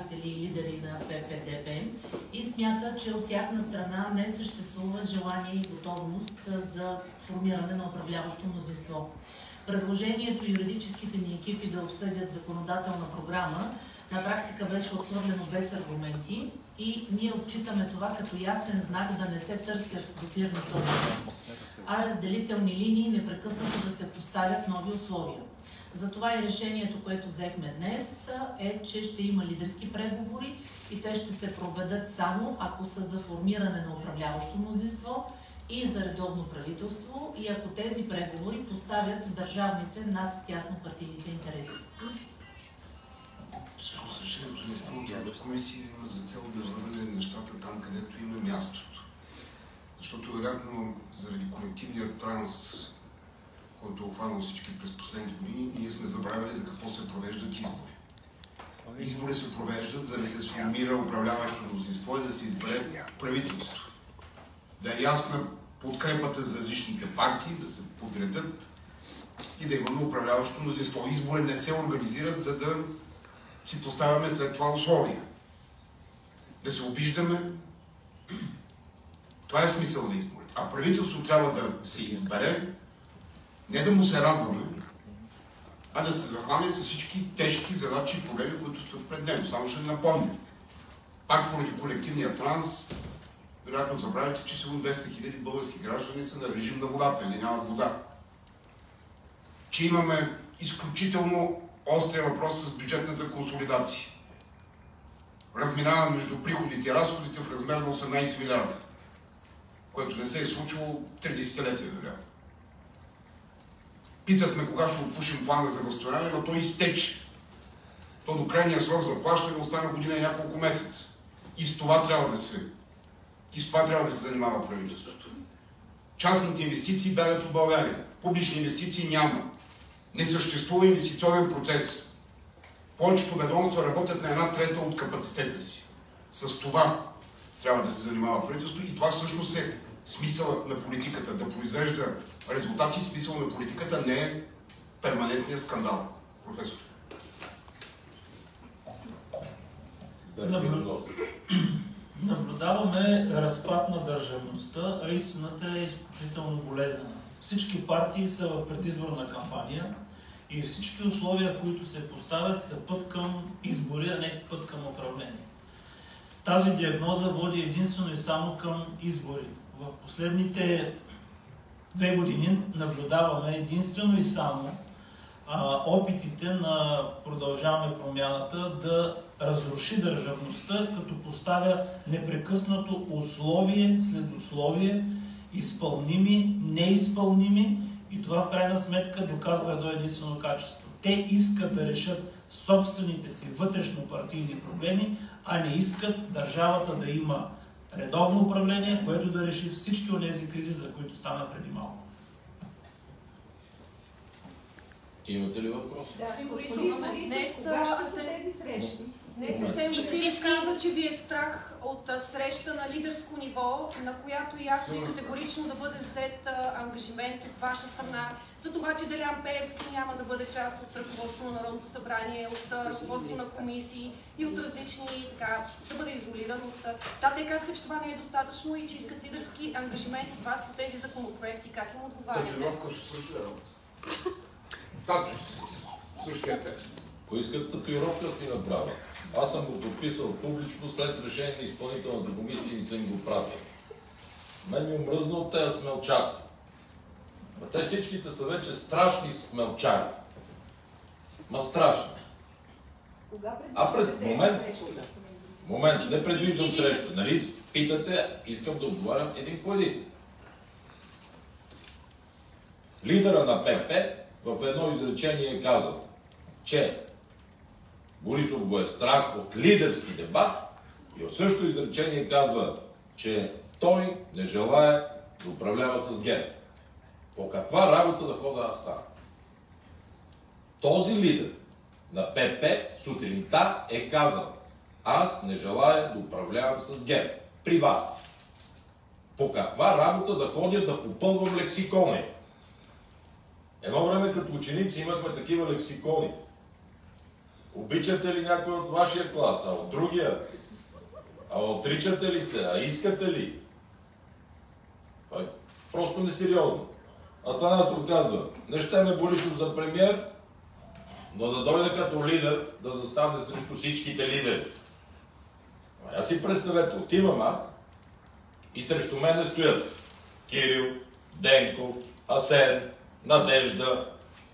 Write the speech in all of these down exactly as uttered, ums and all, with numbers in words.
представители и лидери на П П Д П и смятат, че от тяхна страна не съществува желание и готовност за формиране на управляващо мнозинство. Предложението юридическите ни екипи да обсъдят законодателна програма на практика беше отхвърлено без аргументи и ние отчитаме това като ясен знак да не се търсят допирни точки, а разделителни линии непрекъснато да се поставят нови условия. Затова и решението, което взехме днес, е, че ще има лидерски преговори и те ще се проведат само ако са за формиране на управляващо мнозинство и за редовно правителство и ако тези преговори поставят държавните над тяснопартийните интереси. Всъщност решението на изпълнителната комисия има за цел да върне нещата там, където има мястото. Защото вероятно заради колективния транс, който е обхванал всички през последните години, ние сме забравили за какво се провеждат избори. Избори се провеждат, за да се сформира управляващо мнозинство и да се избере правителство. Да е ясна подкрепата за различните партии, да се подредят и да имаме управляващо мнозинство. Избори не се организират, за да си поставяме след това условия. Да се обиждаме. Това е смисъл на избори. А правителство трябва да се избере, не да му се радваме, а да се захване с всички тежки задачи и проблеми, които стоят пред него. Само ще напомня. Пак поради колективния транс, вероятно забравяйте, че сигурно двеста хиляди български граждани са на режим на водата или нямат вода. Че имаме изключително острия въпрос с бюджетната консолидация. Разминава между приходите и разходите в размер на осемнайсет милиарда, което не се е случило три десетилетия, вероятно. Питат ме кога ще отпушим плана за възстановяване, но той изтече. То до крайния срок за плащане остана година и няколко месеца. И с това трябва да се, и с това трябва да се занимава правителството. Частните инвестиции бягат от България. Публични инвестиции няма. Не съществува инвестиционен процес. Повечето ведомства работят на една трета от капацитета си. С това трябва да се занимава правителството и това всъщност е смисъл на политиката. Да произвежда резултати, смисъл на политиката не е перманентният скандал. Професор. Наблю... Наблюдаваме разпад на държавността, а истината е изключително болезнена. Всички партии са в предизборна кампания и всички условия, които се поставят, са път към избори, а не път към управление. Тази диагноза води единствено и само към избори. В последните две години наблюдаваме единствено и само а, опитите на Продължаваме промяната да разруши държавността, като поставя непрекъснато условие след условие, изпълними, неизпълними, и това в крайна сметка доказва едно единствено качество. Те искат да решат собствените си вътрешно-партийни проблеми, а не искат държавата да има редовно управление, което да реши всички от тези кризи, за които стана преди малко. Имате ли въпрос? Да, господин Борисов, кога ще са тези срещи? Не съвсем И Василев каза, че ви е страх от среща на лидерско ниво, на която ясно и категорично да бъде взет ангажимент от ваша страна за това, че Делян Пеевски няма да бъде част от ръководството на Народното събрание, от ръководството на комисии и от различни, така, да бъде изолиран от... Да, те казаха, че това не е достатъчно и че искат лидерски ангажимент от вас по тези законопроекти. Как им отговаряте? Татуировка ще свърши работа. Тату, същия текст. Ако искат татуировка, си направя. Аз съм го подписал публично след решение на изпълнителната комисия и съм го пратил. Мен ми омръзна от тези смелчаци. А те всичките са вече страшни смелчари. Ма страшни. А пред момент, момент, не предвиждам среща. Нали? Питате, искам да отговарям един по един. Лидера на П П в едно изречение е казал, че Борисов го е страх от лидерски дебат и в същото изречение казва, че той не желае да управлява с ГЕРБ. По каква работа да хода аз там? Този лидер на П П сутринта е казал, аз не желая да управлявам с ГЕРБ. При вас. По каква работа да ходя да попълвам лексикони? Едно време като ученици имахме такива лексикони. Обичате ли някой от вашия клас, а от другия? А отричате ли се? А искате ли? Това е просто несериозно. Атанасов казва, не ще ме Борисов за премиер, но да дойде като лидер, да застане срещу всичките лидери. А си представете, отивам аз и срещу мене стоят Кирил, Денко, Асен, Надежда,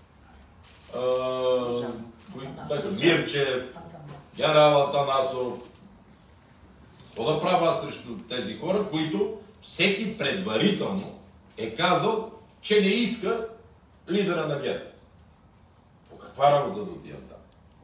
е, Мирчев, генерал Атанасов. Какво да правя аз срещу тези хора, които всеки предварително е казал, че не иска лидера на ГЕРБ? По каква работа да отивам там?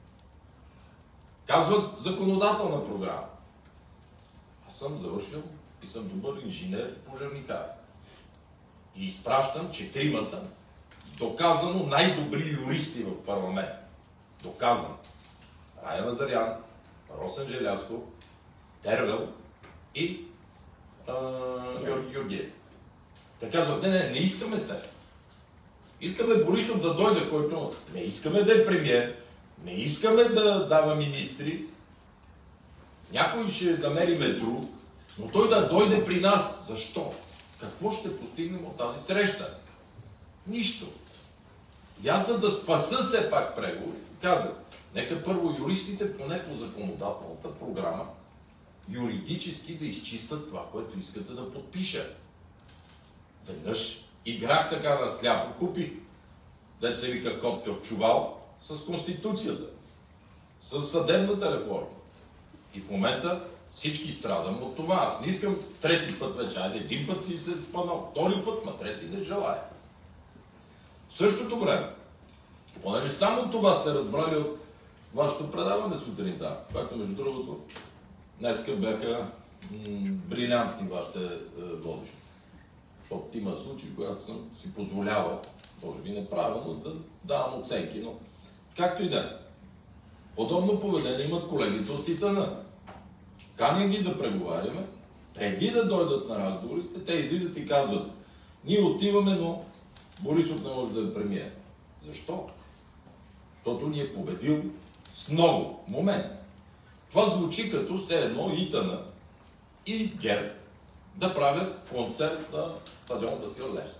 Казват законодателна програма. Аз съм завършил и съм добър инженер пожарникар. И изпращам четиримата доказано най-добри юристи в парламент. Доказано. Рая Назарян, Росен Желязков, Тервел и а, Георги Георгиев. Те казват, не, не, не искаме с теб. Искаме Борисов да дойде, който не искаме да е премиер, не искаме да дава министри, някой ще намериме друг, но той да дойде при нас. Защо? Какво ще постигнем от тази среща? Нищо. И аз, за да спаса все пак преговори, казах, нека първо юристите, поне по законодателната програма, юридически да изчистят това, което искате да подпиша. Веднъж играх така на сляпо, купих, дето се вика котка в чувал, с Конституцията, с съдебната реформа. И в момента всички страдам от това. Аз не искам трети път вече, айде един път си се спанал, втори път, ма трети не желая. В същото време, понеже само това сте разбрали от вашето предаване сутринта, което между другото днеска бяха брилянтни вашите е, водещи. Защото има случаи, когато съм си позволявал, може би неправилно, да давам оценки, но както и да е. Подобно поведение имат колегите от Титана. Каня ги да преговаряме, преди да дойдат на разговорите, те излизат и казват, ние отиваме, но Борисов не може да е премиер. Защо? Защото ни е победил с много момент. Това звучи като все едно Итана и ГЕРБ да правят концерт на стадион Васил Левски.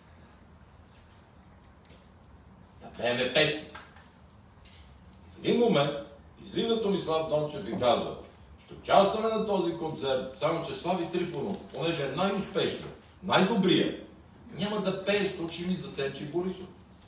Да пееме песни. В един момент излиза Томислав Дончев и казва, ще участваме на този концерт, само че Слави Трифонов, понеже е най-успешен, най-добрия, няма да пее, защото ще ми засече Борисов.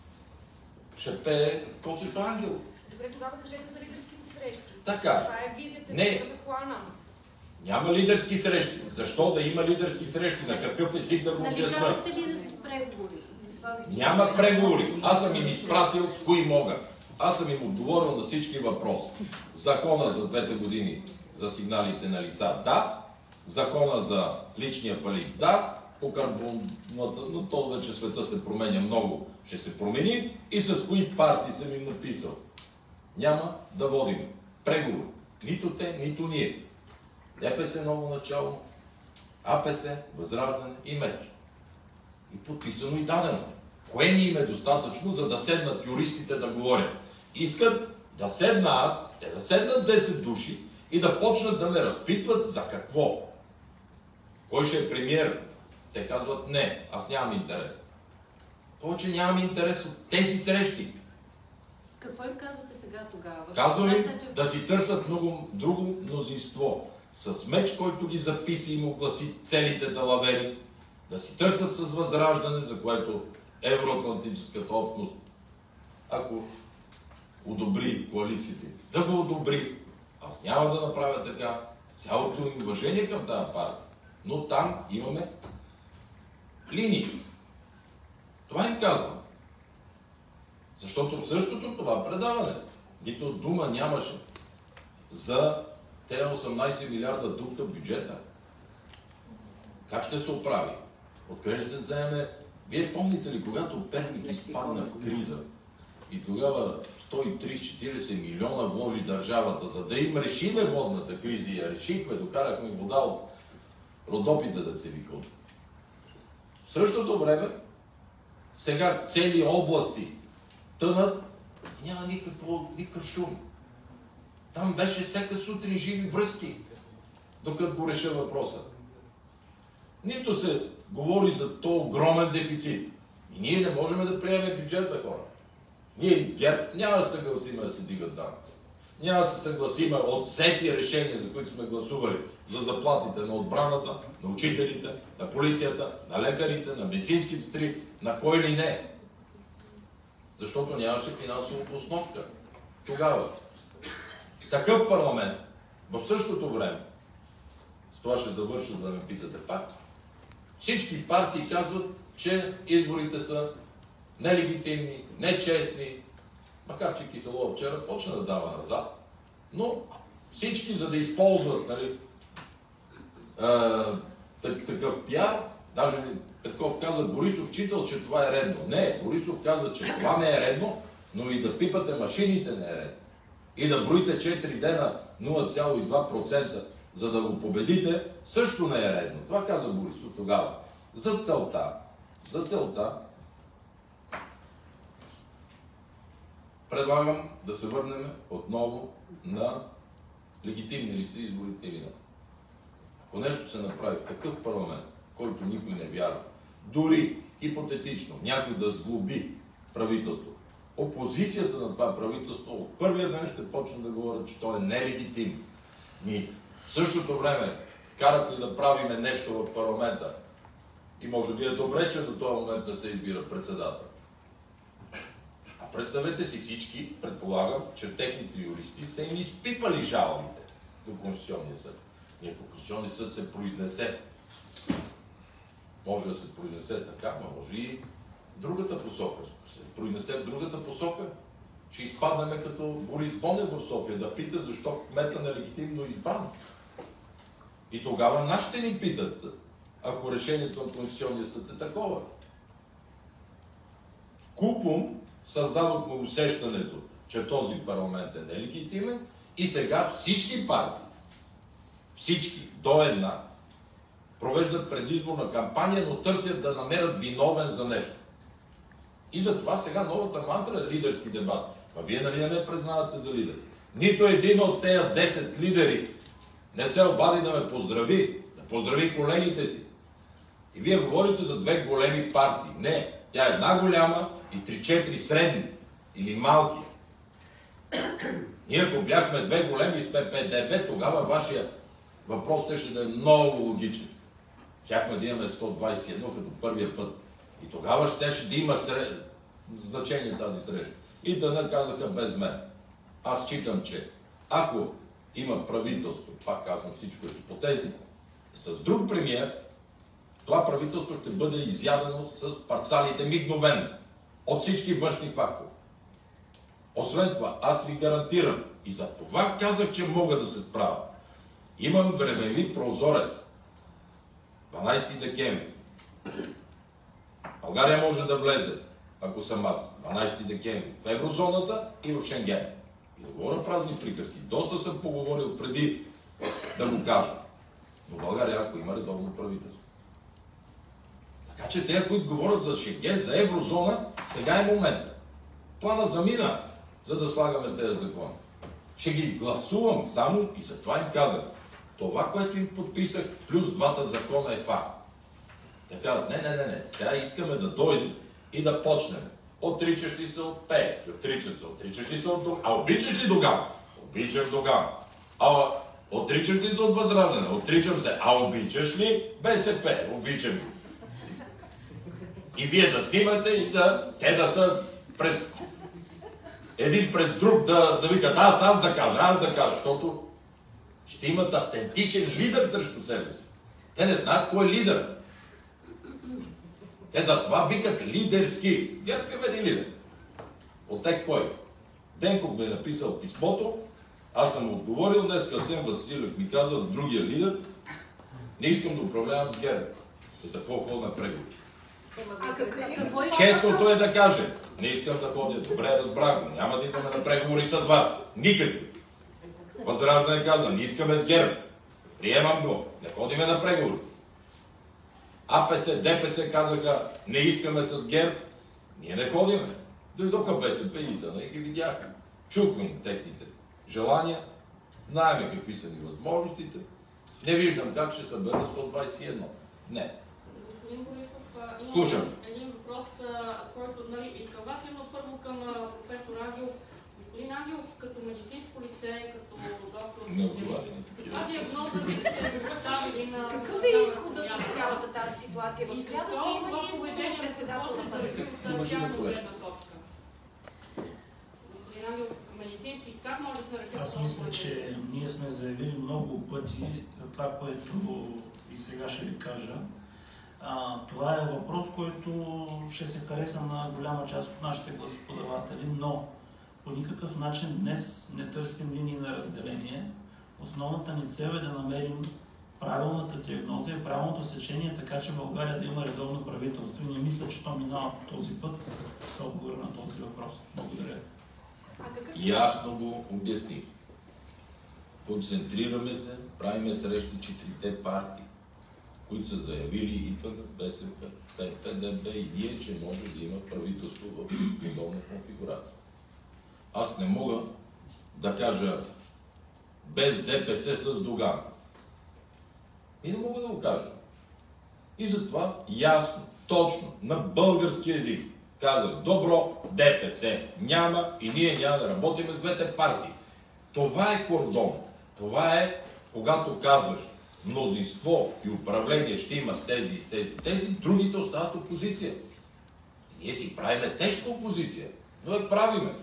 Ще пее Коцето Ангел. Добре, тогава кажете за лидерските срещи. Така. Това е визията, не. какъв е плана. Няма лидерски срещи. Защо да има лидерски срещи? На какъв език да го Нали обясня? казахте лидерски преговори? Няма преговори. Аз съм им изпратил с кои мога. Аз съм им отговорил на всички въпроси. Закона за двете години за сигналите на лица, да. Закона за личния фалит, да. По карбоната, но то вече света се променя много, ще се промени. И с кои партии съм им написал. Няма да водим преговори. Нито те, нито ние. ДПС ново начало, АПС, Възраждане и МЕЧ. И подписано и дадено. Кое ни им е достатъчно, за да седнат юристите да говорят? Искат да седна аз, те да седнат десет души и да почнат да ме разпитват за какво. Кой ще е премиер? Те казват не, аз нямам интерес. Повече нямам интерес от тези срещи. Какво им казвате сега тогава? Казвам им че... да си търсят много, друго мнозинство. С меч, който ги записи и му гласи целите далавери. Да си търсят с Възраждане, за което евроатлантическата общност, ако одобри коалицията, да го одобри. Аз няма да направя така. Цялото ми уважение към тази партия. Но там имаме линии. Това им казвам. Защото в същото това предаване нито дума нямаше за тези осемнайсет милиарда дупка бюджета. Как ще се оправи? Откъде ще се вземе? Вие помните ли, когато Перник изпадна в криза и тогава сто и трийсет до четирийсет милиона вложи държавата, за да им решиме водната криза и я решихме, докарахме вода от Родопите, да се вика. В същото време, сега цели области тънат и няма никакъв, никакъв шум. Там беше всяка сутрин живи връзки, докато го реша въпроса. Нито се говори за то огромен дефицит. И ние не можем да приемем бюджет, бе, хора. Ние ГЕРБ няма да се съгласим да се дигат данъци. Няма да се съгласим от всеки решения, за които сме гласували, за заплатите на отбраната, на учителите, на полицията, на лекарите, на медицинските сестри, на кой ли не. Защото нямаше финансова обосновка. Тогава такъв парламент, в същото време, с това ще завърша, за да ме питате факт, всички партии казват, че изборите са нелегитимни, нечестни, макар че Киселова вчера почна да дава назад, но всички, за да използват, нали, е, такъв пиар, даже Петков каза, Борисов читал, че това е редно. Не, Борисов каза, че това не е редно, но и да пипате машините не е редно. И да броите четири дена нула цяло и два процента, за да го победите, също не е редно. Това каза Борисов тогава. За целта, за целта, предлагам да се върнем отново на легитимни ли са изборите или не. Ако нещо се направи в такъв парламент, който никой не вярва, дори хипотетично някой да сглоби правителство, опозицията на това правителство от първия ден ще почне да говорят, че то е нелегитимно. Ни в същото време карат ни да правиме нещо в парламента. И може би е добре, че до този момент да се избира председател. А представете си всички, предполагам, че техните юристи са им изпипали жалбите до Конституционния съд. И ако Конституционния съд се произнесе, може да се произнесе така, но може и другата посока. Ако се произнесе в другата посока, ще изпаднем като Борис Бонев в София да пита защо кмета нелегитимно избран. И тогава нашите ни питат, ако решението на Конституционния съд е такова. Вкупом създадохме усещането, че този парламент е нелегитимен и сега всички партии, всички до една, провеждат предизборна кампания, но търсят да намерят виновен за нещо. И затова сега новата мантра е лидерски дебат. А вие нали не ме признавате за лидер? Нито един от тези десет лидери не се обади да ме поздрави, да поздрави колегите си. И вие говорите за две големи партии. Не, тя е една голяма и три-четири средни или малки. Ние ако бяхме две големи с П П Д Б, тогава вашия въпрос ще да е много логичен. Щяхме да имаме сто двадесет и едно като първия път. И тогава ще да има сред... значение тази среща. И да наказаха без мен. Аз считам, че ако има правителство, пак казвам всичко е хипотези, с друг премиер, това правителство ще бъде изядено с парцалите мигновено от всички външни фактори. Освен това, аз ви гарантирам, и за това казах, че мога да се справя. Имам времеви прозорец. дванадесети декември. България може да влезе, ако съм аз, дванадесети декември, в еврозоната и в Шенген. И да говоря празни приказки. Доста съм поговорил преди да го кажа. Но България, ако има редовно правителство. Така че те, които говорят за Шенген, за еврозона, сега е момента. Плана замина, за да слагаме тези закони. Ще ги гласувам само и за това им казах. Това, което им подписах, плюс двата закона е факт. Така, не, не, не, не. Сега искаме да дойдем и да почнем. Отричаш ли се от П С, отричаш се, отричаш ли се от Доган. А обичаш ли Доган? Обичам Доган. А отричаш ли се от Възраждане? Отричам се. А обичаш ли Б С П? Обичам ли. И вие да снимате и да, те да са през един през друг да, да викат аз, аз да кажа, аз да кажа, защото ще имат автентичен лидер срещу себе си. Те не знаят кой е лидер. Те затова викат лидерски. ГЕРБ има един лидер. От тях кой? Денков ми е написал писмото, аз съм отговорил, днес Асен Василев ми казва другия лидер, не искам да управлявам с ГЕРБ. И какво ходя на преговори. Честното е да каже, не искам да ходя, добре разбрах го, няма да идваме на преговори с вас. Никакви. Възраждане казва, не искаме с ГЕРБ. Приемам го, не ходиме на преговори. А П С, Д П С казаха, не искаме с ГЕРБ, ние не ходиме. Дойдоха Б С П и тъна и ги видяха. Чухме им техните желания, Знаеме какви са ни възможностите. Не виждам как ще събера сто двадесет и едно днес. Господин Борисов, имам Слушам. един въпрос, който нали, и към вас, но първо към професор Ангелов. Господин Ангелов, като медицинско лице, като доктор, Не отговаря на такива. каква диагноза ви се поставили на... Какъв е изходът от цялата тази ситуация? В сряда ще има ли избор на председател на парламента? Уважи на колежка. Господин Ангелов, медицински, как може да се рече? Аз мисля, че ние сме заявили много пъти това, което и сега ще ви кажа. А, това е въпрос, който ще се хареса на голяма част от нашите гласоподаватели, но по никакъв начин днес не търсим линии на разделение. Основната ни цел е да намерим правилната диагноза и правилното сечение, така че България да има редовно правителство. И не мисля, че то минава по този път с отговор на този въпрос. Благодаря. Ясно го обясних. Концентрираме се, правиме срещи четирите партии, които са заявили и т.н. БСП, П Д Б и ние, че може да има правителство в подобна конфигурация. Аз не мога да кажа без Д П С с Доган. И не мога да го кажа. И затова ясно, точно, на български език казах, добро, Д П С няма и ние няма да работим с двете партии. Това е кордон. Това е, когато казваш, мнозинство и управление ще има с тези и с тези, тези, другите остават опозиция. И ние си правиме тежка опозиция, но я правиме.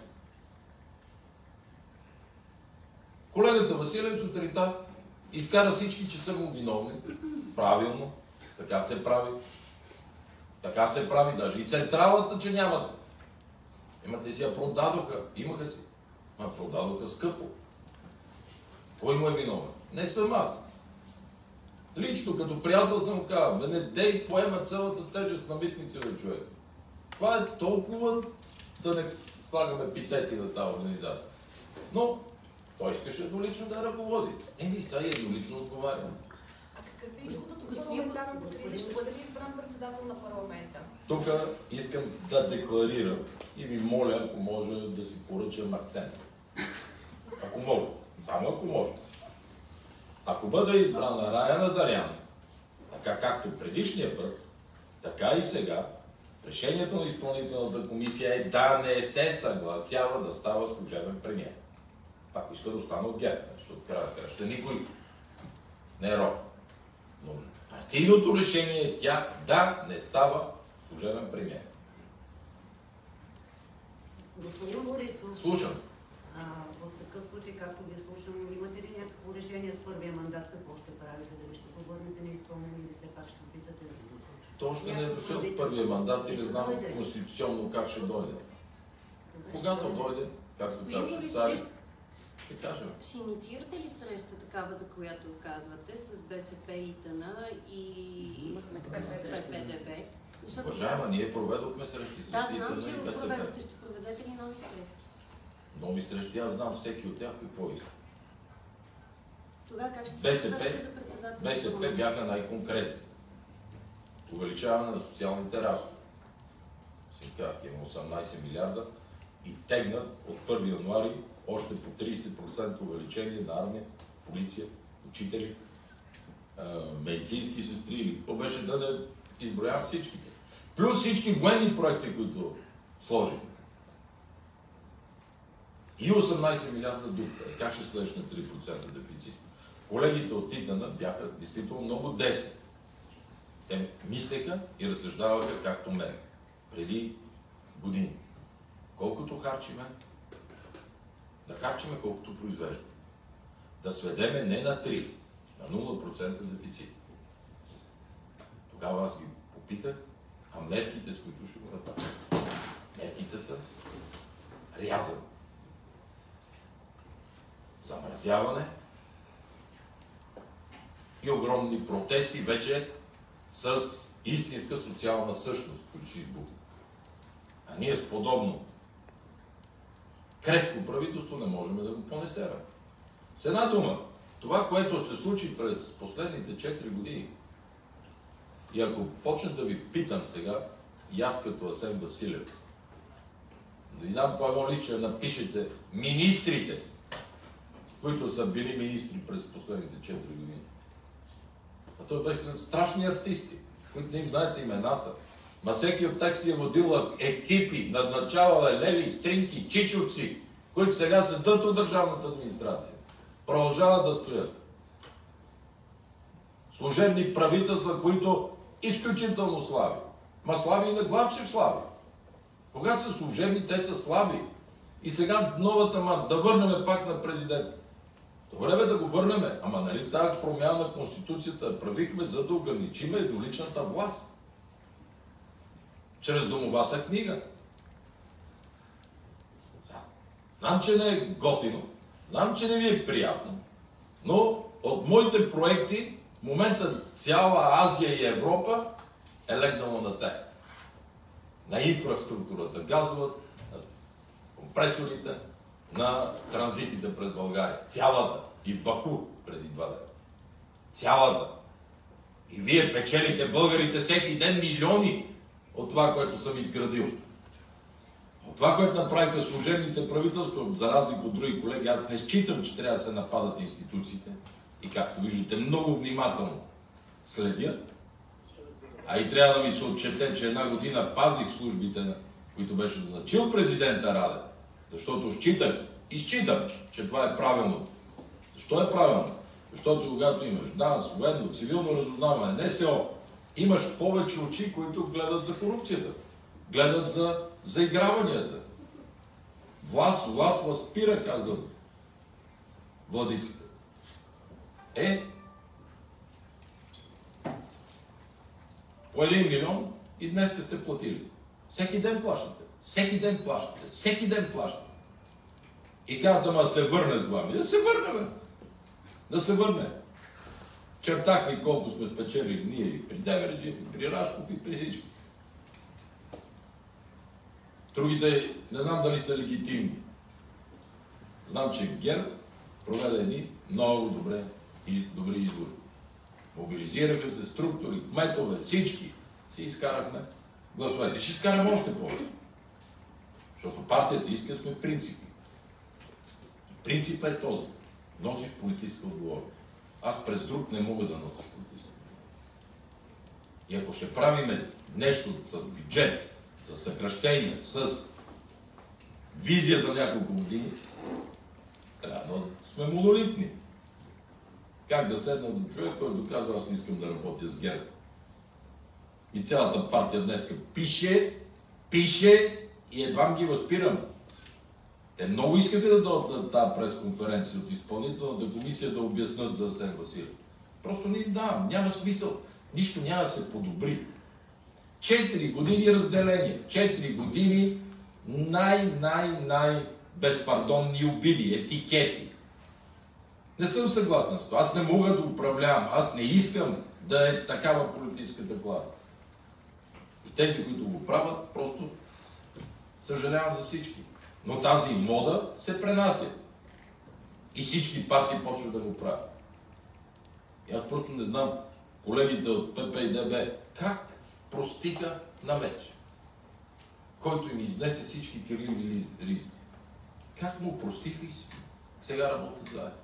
Колегата Василев сутринта изкара всички, че са му виновни. Правилно. Така се прави. Така се прави даже. И централата, че нямат. Имате си я продадоха. Имаха си. Ма продадоха скъпо. Кой му е виновен? Не съм аз. Лично, като приятел съм казал, бе не дей поема цялата тежест на Митница, бе, човек. Това е толкова да не слагаме епитети на тази организация. Но той искаше еднолично да ръководи. Еми, сега и еднолично отговарям. А какъв е изходът от парламентарната криза? Ще бъде ли избран председател на парламента? Тук искам да декларирам и ви моля, ако може да си поръчам акцент. Ако може. Само ако може. Ако бъде избрана Рая Назарян, така както предишния път, така и сега, решението на изпълнителната комисия е да не се съгласява да става служебен премиер. Ако иска да остане от ГЕРБ, защото края да ще никой не е роб. Но партийното решение е тя да не става служебен премиер. Господин Борисов, Слушам. а, в такъв случай, както ви слушам, имате ли някакво решение с първия мандат, какво ще правите? Дали ще повърнете неизпълнени или все пак ще се опитате да го... То още не е дошъл от първия мандат и не знам конституционно как ще дойде. Когато дойде, както каже цари, ще кажем. Ще инициирате ли среща такава, за която казвате, с БСП и ТН и П Д Б? Уважаема, ние проведохме срещи с Да, знам, ИТН че и го БСП. проведохте. Ще проведете ли нови срещи? Нови срещи, аз знам всеки от тях какво иска. Тогава как ще се БСП, изберете за председател? БСП бяха най-конкретни. Увеличаване на социалните разходи. Си казах, има осемнадесет милиарда и тегнат от първи януари още по тридесет процента увеличение на армия, полиция, учители, медицински сестри или какво беше да не изброявам всичките. Плюс всички военни проекти, които сложим. И осемнадесет милиарда дупка. И как ще следеш на три процента дефицит? Колегите от ИТН бяха действително много десни. Те мислеха и разсъждаваха както мен. Преди години. Колкото харчиме, да харчиме колкото произвеждаме. Да сведеме не на три, на нула процента дефицит. Тогава аз ги попитах, а мерките, с които ще го направя? Мерките са рязане, замразяване и огромни протести вече с истинска социална същност, които ще избухнат. А ние с подобно крехко правителство не можем да го понесем. С една дума, това, което се случи през последните четири години, и ако почна да ви питам сега, и аз като Асен Василев, да ви дам по едно лист, че напишете министрите, които са били министри през последните четири години. А той бяха страшни артисти, които не им знаете имената. Ма всеки от тях си е водил екипи, назначавал е лели, стринки, чичовци, които сега седат от държавната администрация. Продължават да стоят. Служебни правителства, които изключително слаби. Ма слаби и на Главчев слаби. Когато са служебни, те са слаби. И сега новата ман, да върнем пак на президента. Добре бе да го върнем, ама нали тази промяна на Конституцията правихме, за да ограничиме едноличната власт. Чрез домовата книга. Знам, че не е готино, знам, че не ви е приятно, но от моите проекти в момента цяла Азия и Европа е легнала на те. На инфраструктурата, газовата, на компресорите, на транзитите пред България. Цялата. И в Баку преди два дена. Цялата. И вие печелите българите всеки ден милиони от това, което съм изградил. От това, което направиха служебните правителства, за разлика от други колеги, аз не считам, че трябва да се нападат институциите. И както виждате, много внимателно следя. А и трябва да ми се отчете, че една година пазих службите, които беше назначил президента Радев. Защото считах и считам, че това е правилно. Защо е правилно? Защото когато имаш ДАНС, военно, цивилно разузнаване, НСО, имаш повече очи, които гледат за корупцията. Гледат за заиграванията. Власт, власт възпира, казват владиците. Е, по един милион и днес сте платили. Всеки ден плащате. Всеки ден плащате. Всеки ден плащате. И казват, ама се върне това. Ми да се върнем. Да се върне. Чертах ви колко сме спечелили ние и при Деверджиев, и при Рашков, и при всички. Другите не знам дали са легитимни. Знам, че ГЕРБ проведе едни много добре и добри избори. Мобилизираха се структури, кметове, всички си изкарахме гласовете. Ще изкараме още повече. Защото партията иска сме принципи. И принципът е този. Носиш политическа отговорност. Аз през друг не мога да нося политическа отговорност. И ако ще правим нещо с бюджет, с съкращение, с визия за няколко години, трябва да сме монолитни. Как да седна до човек, който казва, аз не искам да работя с ГЕРБ. И цялата партия днеска пише, пише и едва ги възпирам. Те много искаха да дойдат на тази пресконференция от изпълнителната комисия да обяснат за Асен Василев. Просто не им давам, няма смисъл. Нищо няма да се подобри. Четири години разделение. Четири години най-най-най-безпардонни обиди, етикети. Не съм съгласен с това. Аз не мога да управлявам. Аз не искам да е такава политическата класа. И тези, които го правят, просто съжалявам за всички. Но тази мода се пренася. И всички партии почват да го правят. И аз просто не знам колегите от П П и Д Б как простиха на меч, който им изнесе всички криви ризи. Как му простиха и сега работят заедно.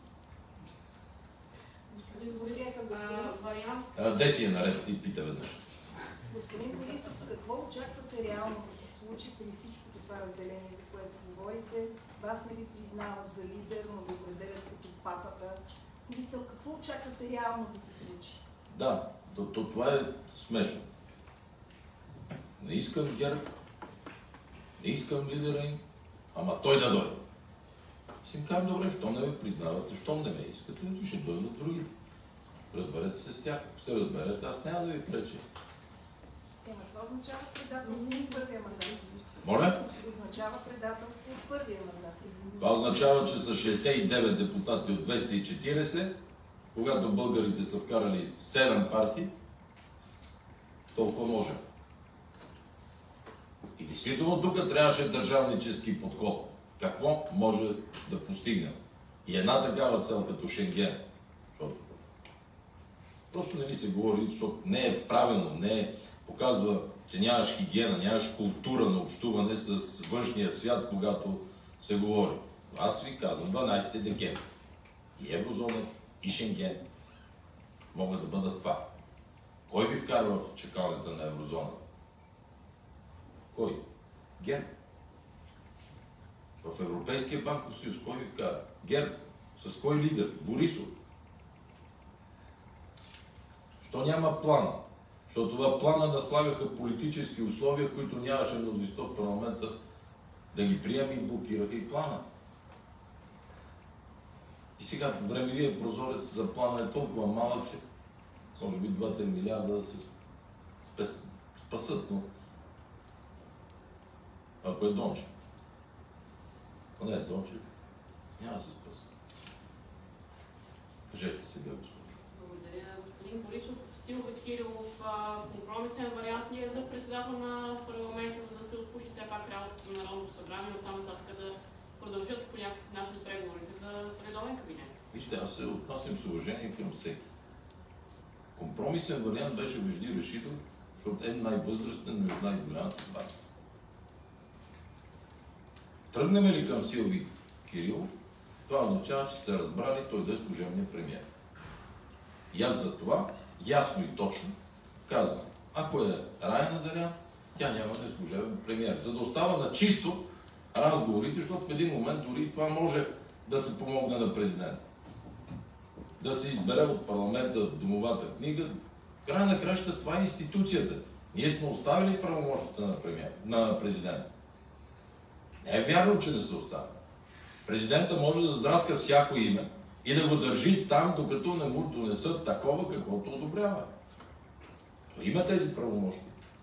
Господин Борисов, вариант. Деси е наред и пита веднъж. Господин Борисов, какво очаквате реално да се случи при всичкото това разделение, за което говорите? Вас не ви признават за лидер, но ви определят като папата. В смисъл, какво очаквате реално да се случи? Да, то, то, това е смешно. Не искам ГЕРБ, не искам лидера им, ама той да дойде. Си им казвам, добре, щом не ме признавате, щом не ме искате, ще дойдат другите. Разберете се с тях. Ако се разберете, аз няма да ви преча. Ема, това означава предателство от първия мандат. Моля? Означава предателство от първия мандат. Това означава, че са шейсет и девет депутати от двеста и четирийсет, когато българите са вкарали седем партии, толкова може. И действително тук трябваше държавнически подход. Какво може да постигнем? И една такава цел като Шенген. Защото просто не ми се говори, защото не е правилно, не е, показва, че нямаш хигиена, нямаш култура на общуване с външния свят, когато се говори. Аз ви казвам, дванадесети декември. И еврозона, и Шенген могат да бъдат това. Кой ви вкарва в чакалнята на еврозоната? Кой? ГЕРБ. В Европейския банков съюз кой ви вкара? ГЕРБ. С кой лидер? Борисов. Що няма плана? Защото това плана да слагаха политически условия, които нямаше мнозинство в парламента да ги приеме и блокираха и плана. И сега времевия прозорец за плана е толкова малък, че може би двата милиарда да се спасат, но ако е Дончев. Ако не е Дончев, няма да се спасат. Кажете сега, господин. Благодаря, господин Борисов. Силви Кирилов, компромисен вариант ли е за председател на парламента, за да се отпуши все пак работата на Народното събрание, но там нататък да продължат по някакъв начин преговорите за редовен кабинет? Вижте, аз се отнасям с уважение към всеки. Компромисен вариант беше Вежди Рашидов, защото е най-възрастен между най-голямата партия. Тръгнем ли към Силви Кирилов, това означава, че се разбрали той да е служебният премиер. И аз за това ясно и точно казвам, ако е Рая Назарян, тя няма да е служебен премиер. За да остава на чисто разговорите, защото в един момент дори това може да се помогне на президента. Да се избере от парламента домовата книга. В края на краща това е институцията. Ние сме оставили правомощите на, премиер, на президента. Не е вярно, че не се оставя. Президента може да здраска всяко име и да го държи там, докато не му донесат такова, каквото одобрява. То има тези правомощи.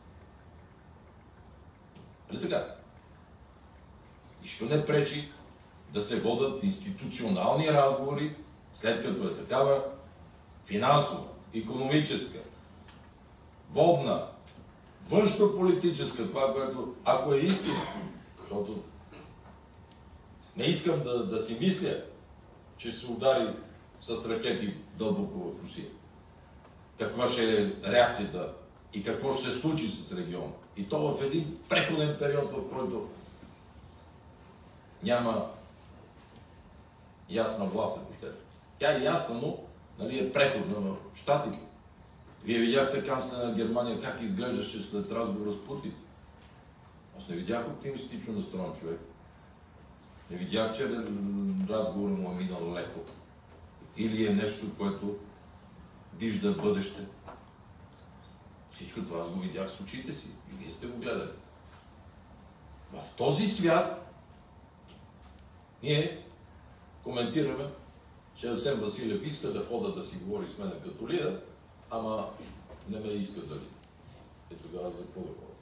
Нали така? Нищо не пречи да се водят институционални разговори, след като е такава финансова, икономическа, водна, външно-политическа, това, което, ако е истина, защото не искам да, да си мисля, че ще се удари с ракети дълбоко в Русия. Каква ще е реакцията и какво ще се случи с региона. И то в един преходен период, в който няма ясна власт, ако ще. Тя е ясна, но нали, е преходна в Щатите. Вие видяхте канцлера на Германия как изглеждаше след разговора с Путин. Аз не видях оптимистично настроен човек. Не видях, че разговорът му е минал леко. Или е нещо, което вижда бъдеще. Всичко това аз го видях с очите си. И вие сте го гледали. В този свят ние коментираме, че Асен Василев иска да хода да си говори с мен като лидер, ама не ме иска за лидер. И тогава за какво да хода?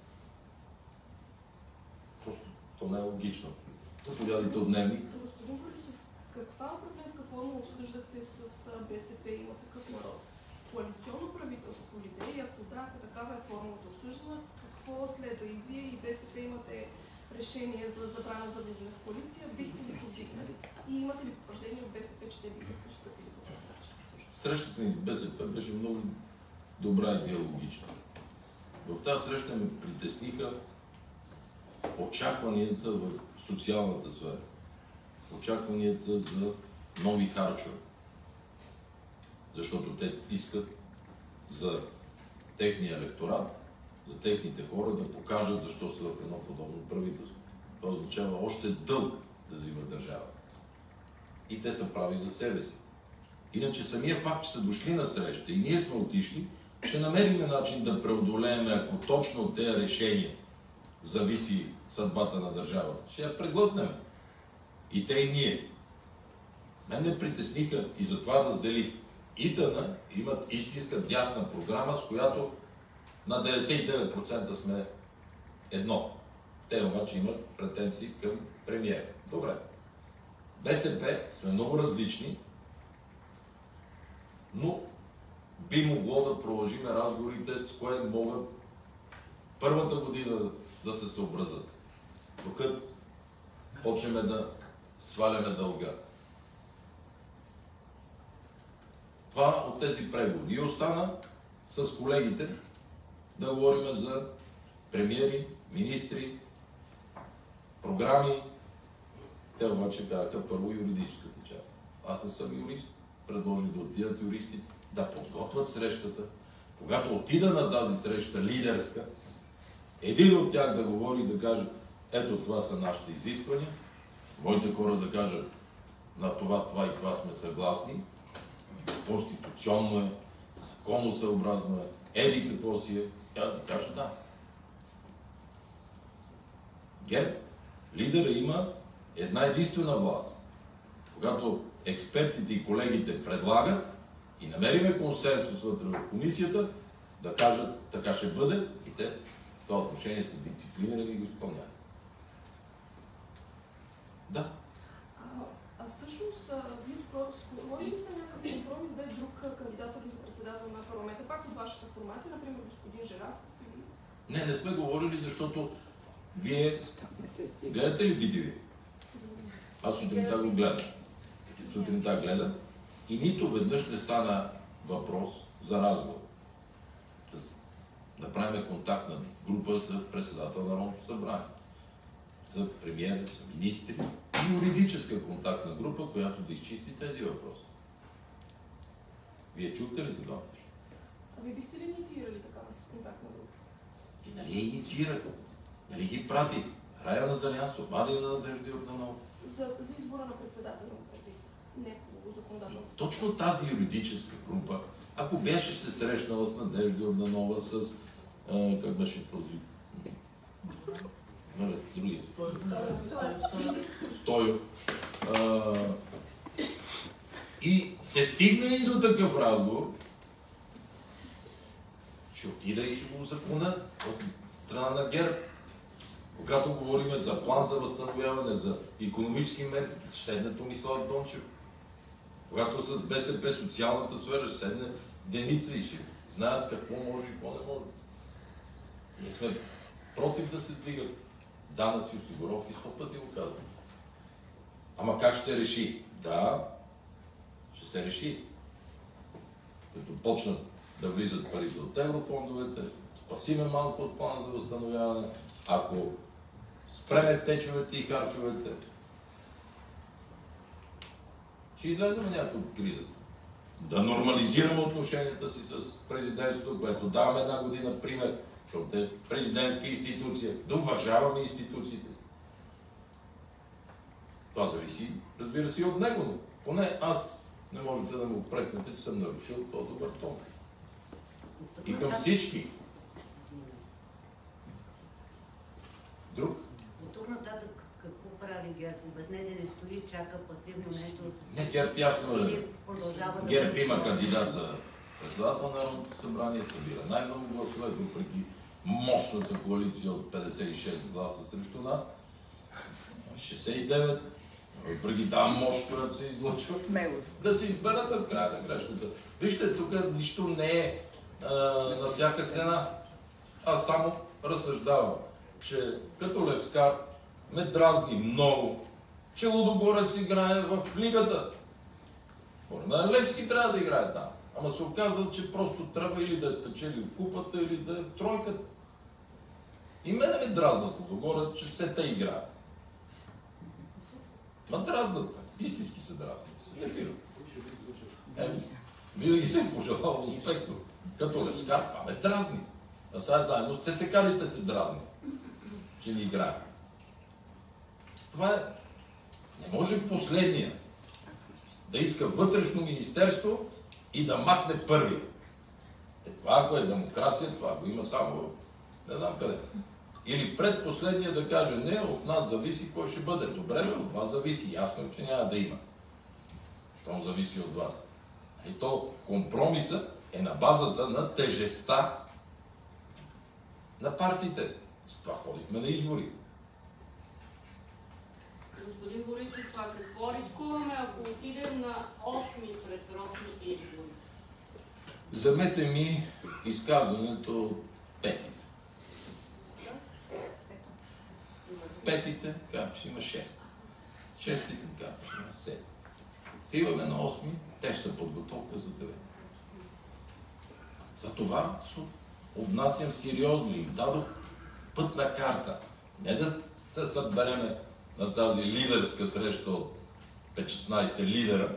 Просто то не е логично. Заповядайте от дневник. Господин Борисов, каква управленска форма обсъждате с БСП и Има такъв народ? Коалиционно правителство ли да? И ако да, ако такава е формата обсъждана, какво следва? И вие и БСП имате решение за забрана за влизане в коалиция, бихте ли повдигнали? И имате ли потвърждение от БСП, че те биха постъпили по този начин? Срещата ни с БСП беше много добра и диалогична. В тази среща ме притесниха очакванията в социалната сфера. Очакванията за нови харчове. Защото те искат за техния електорат, за техните хора да покажат защо са в едно подобно правителство. Това означава още дълг да взима държава. И те са прави за себе си. Иначе самия факт, че са дошли на среща и ние сме отишли, ще намерим начин да преодолеем, ако точно от тези решения зависи съдбата на държавата. Ще я преглътнем. И те и ние. Мен ме притесниха и затова разделих. ИТН имат истинска дясна програма, с която на деветдесет и девет процента сме едно. Те обаче имат претенции към премиера. Добре. БСП сме много различни, но би могло да продължим разговорите, с кое могат първата година да се съобразят. Докато почнем да сваляме дълга. Това от тези преговори. И остана с колегите да говорим за премиери, министри, програми, Те обаче казаха първо юридическата част. Аз не съм юрист. Предложих да отидат юристите, да подготвят срещата. Когато отида на тази среща лидерска, един от тях да говори, да каже, ето това са нашите изисквания, моите хора да кажат, на това, това и това сме съгласни, конституционно е, законосъобразно е, еди какво си е, тя да каже да. ГЕРБ, лидера има една единствена власт. Когато експертите и колегите предлагат и намериме консенсус вътре в комисията, да кажат така ще бъде и те в това отношение са дисциплинирани и го изпълняват. Да. А, а всъщност, а, вие говорили ли сте някакъв компромис да е друг кандидат ли за председател на парламента, пак от вашата формация, например господин Желязков или... Не, не сме говорили, защото вие гледате ли би ти ви? Аз сутринта го гледам. Сутринта гледам и нито веднъж не стана въпрос за разговор. Да, да правим контактна група за председател на Народното събрание, за премиер, за министри и юридическа контактна група, която да изчисти тези въпроси. Вие чухте ли това? А вие бихте ли инициирали такава с контактна група? И нали я инициираха? Нали ги прати? Рая на Залян, Собади на Надежда Йорданова. За, за избора на председателя му предвид, не по законодателно. Точно тази юридическа група, ако беше се срещнала с Надежда Йорданова, с а, как беше този други Стойо, а, и се стигне и до такъв разговор, ще отида и ще го узакона от страна на ГЕРБ. Когато говорим за план за възстановяване, за икономически мерки, ще седне Томислав Дончев. Когато с БСП социалната сфера ще седне Деница и ще знаят какво може и какво не може. Ние сме против да се двигат данъци, осигуровки, сто пъти го казвам. Ама как ще се реши? Да, ще се реши. Като почнат да влизат парите от еврофондовете, спасиме малко от плана за възстановяване, ако спреме течовете и харчовете, ще излезем някакво от кризата. Да нормализираме отношенията си с президентството, което даваме една година пример, защото е президентска институция, да уважаваме институциите си. Това зависи, разбира се, и от него, но поне аз не можете да му упрекнете, че съм нарушил този добър тон. И към всички. Друг? От тук нататък какво прави ГЕРБ? Обяснете, не стои, чака пасивно нещо да се... Не, ГЕРБ ясно е. Продължава да... ГЕРБ има кандидат за председател на Народното събрание, събира най-много гласове, въпреки мощната коалиция от петдесет и шест гласа срещу нас. шестдесет и девет, въпреки тази мощ, която се излъчва. Да се изберат в края на кращата. Вижте, тук нищо не е а, на всяка цена. Аз само разсъждавам, че като Левскар ме дразни много, че Лудогорец играе в лигата. На Левски трябва да играе там. Ама се оказва, че просто трябва или да е спечели купата, или да е в тройката. И мене ме дразнат Лудогорец, че все те играят. Ма дразнат, истински се дразнат. Се нервирам. Еми, винаги съм пожелал успехно. Като Левскар, това ме дразни. А сега заедно с ЦСКА-лите се дразни, че ни играем. Това е. Не може последния да иска вътрешно министерство и да махне първи. Е, това, ако е демокрация, това го има само не знам къде. Или предпоследния да каже, не, от нас зависи кой ще бъде. Добре, бе, от вас зависи. Ясно е, че няма да има. Щом зависи от вас. И то компромиса е на базата на тежестта на партиите. С това ходихме на избори. Господин Борисов, а какво рискуваме, ако отидем на осми предсрочни избори? Вземете ми изказването от петите. Петите, казвам, ще има шест. Шестите, казвам, ще има седем. Отиваме на осми, те ще са подготовка за девет. За това отнасям сериозно. Им дадох пътна карта. Не да се събереме на тази лидерска среща от петнайсет лидера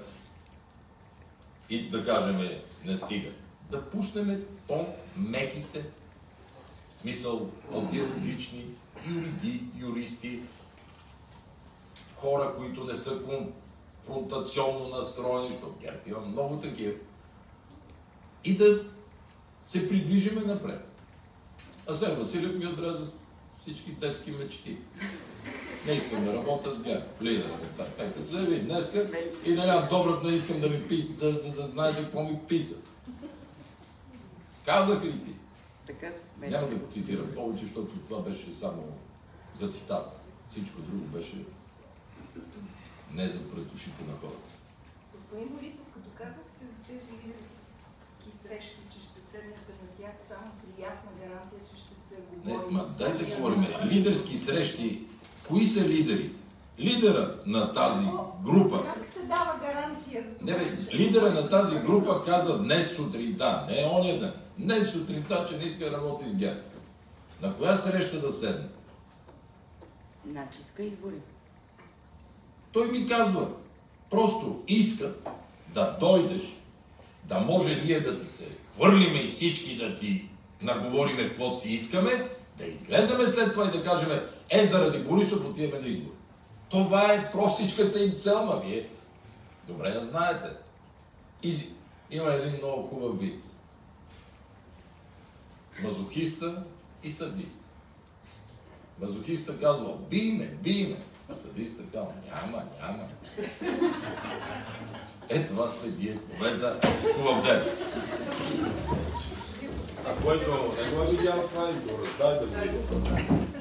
и да кажем не стига. Да пуснем по-меките, в смисъл диалогични, юриди, юристи, хора, които не са конфронтационно настроени, защото ГЕРБ има много такива, и да се придвижиме напред. Асен Василев ми отряза всички детски мечти. Не искам да работя с ГЕРБ. Лидер, така заяви днеска и Делян Добрев не искам да ми писа, да, да, да знаете какво ми писа. Казах ли ти? Така се смея. Няма да го цитирам повече, защото това беше само за цитат. Всичко друго беше не за пред ушите на хората. Господин Борисов, като казахте за тези лидерски срещи, че ще седнете на тях само при ясна гаранция, че ще се Не, говори... ма, дайте да говорим. Лидерски срещи. Кои са лидери? Лидера на тази група. Как се дава гаранция за това? Не, бе, лидера на тази група каза днес сутринта, не оня ден. Днес сутринта, че не иска да работи с ГЕРБ. На коя среща да седне? Значи иска избори. Той ми казва, просто иска да дойдеш, да може ние да ти се хвърлиме и всички да ти наговориме каквото си искаме, да излеземе след това и да кажем, е, заради Борисов отиваме на избори. Това е простичката им цел, ма вие добре я знаете. И има един много хубав вид. Мазохиста и садиста. Мазохиста казва, бий ме, бий ме. А садиста казва, няма, няма. Е, това сме ние в момента. Хубав ден. А който не го е видял това избора, дай да го видим.